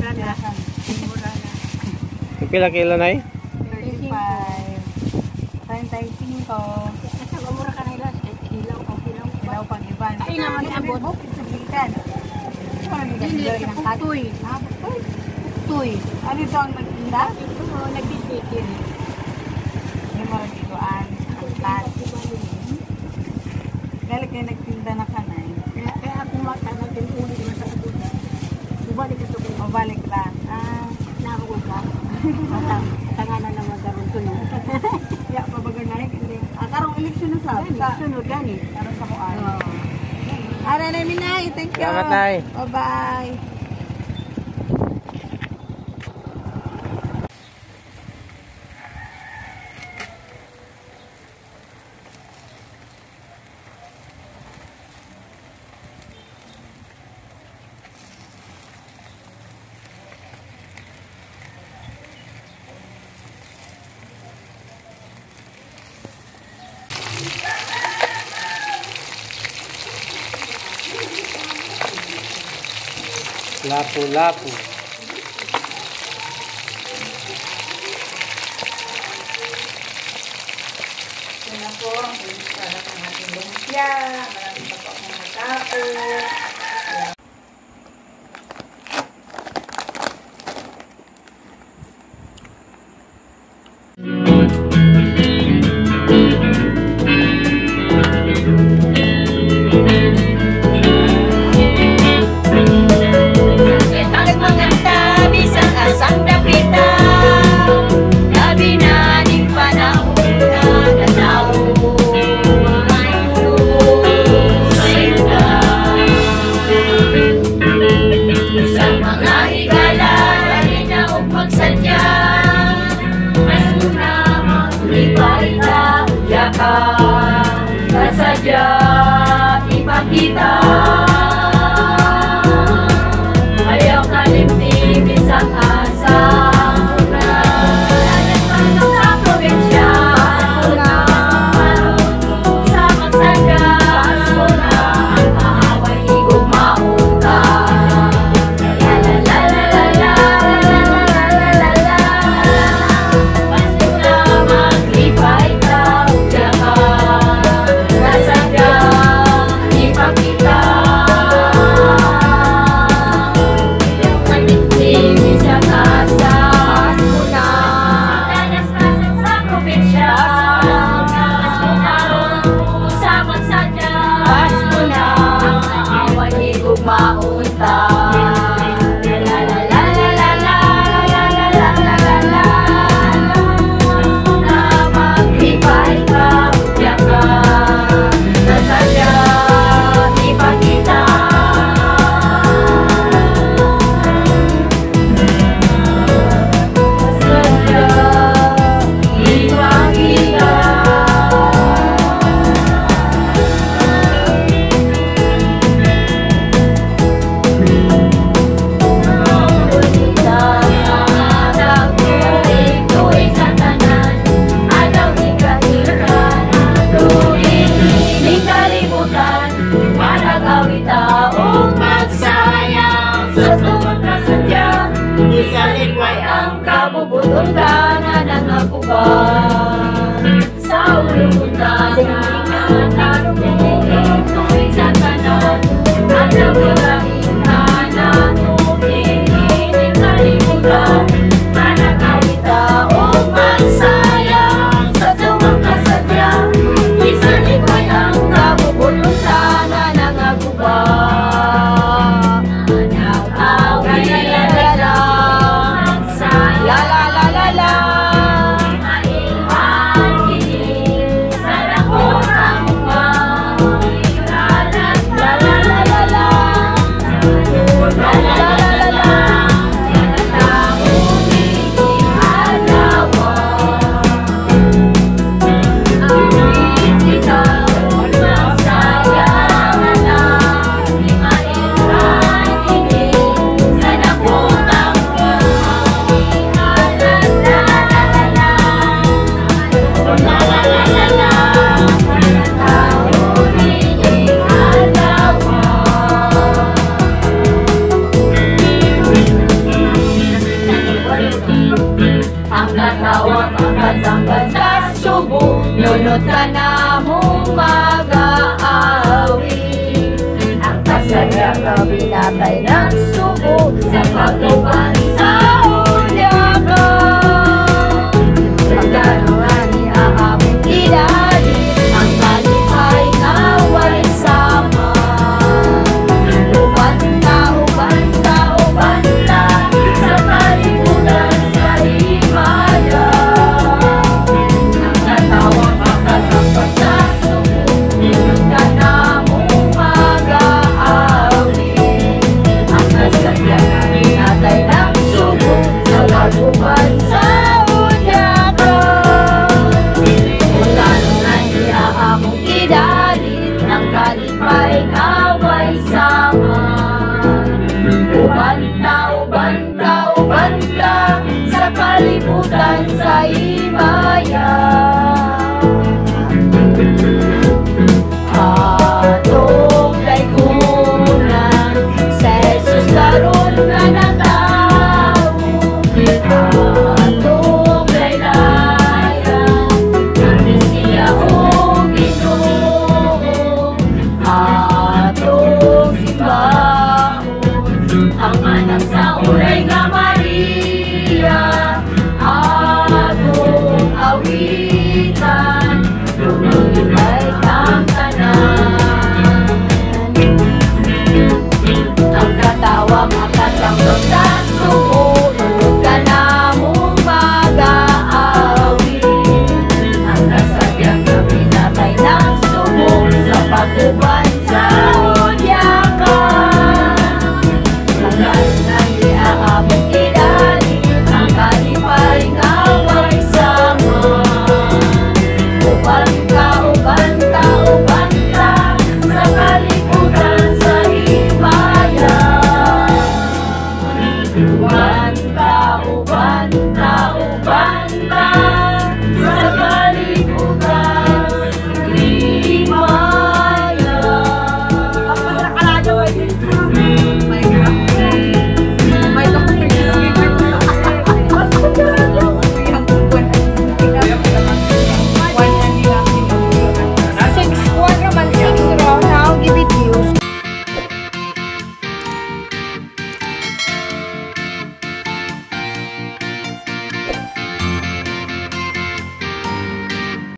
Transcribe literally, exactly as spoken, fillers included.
na. Mura na. Pila kilo na eh? thirty-five. thirty-five. Asa ba mura ka na ilas? Kilaw o kilaw. Kilaw pang iban. Ay naman abot. Sabitan. Hindi, putoy. Ha, putoy? Putoy. Ano ito ang nagtinda? Ito, nagtitikil. Hindi mo rin ituan. Ang tat. Galit kayo nagtinda na kanay. Kaya ako mata natin ulit na sa kabuta. Bubalik ka ito. Bubalik ka. Ah, nakuha ka. Matang, tanganan na magkaroon sunod. Ya, pabagan na rin. Ah, karong eleksyon na sa. Sunod gani. Karong sa kuan. Ara na minay. Thank you. Salamat, Nay. Bye-bye. Lapu-lapu. Yan na po, para sa ating lumpia. Marami pa po akong matao. Saja ipakita ayaw kalimti bisang asa na nanan sa probinsya sa magsadya na ang kaaway igumaunta la la la la la la la la basta na maglipay ka jaka Butultanan ang akuban sa ulungan na tarungan sa kanan at ang langit na natutin hindi kalimutan manakawita o magsaya sa sumang kasadya isang ikay ang kabubutultanan ang akuban nag-awin la la la la la mailhan sa lakot ang mga Bunot ka na mong mag-aawi. Ang kasaya ka binatay ng subo sa pagluban sa ulyaga. Pagkaroon ni aamong idali, ang kalipay naway sama. Ubanta, ubanta, ubanta sa kalibutan sa himaya. Ang katawa makatapat na subo, bunot ka na mong mag-aawi. Ang kasaya na binatay ng subo sa pagluban sa ulyaga. Magkano na iaamong idalit, ang kalipay naway sama. Ubanta, ubanta, ubanta sa kalibutan sa himaya. Atong daigunan sa Jesus karon nga natawo. Atong laylayan ang Mesiya o Ginoo. Atong simbahon ang anak sa ulay nga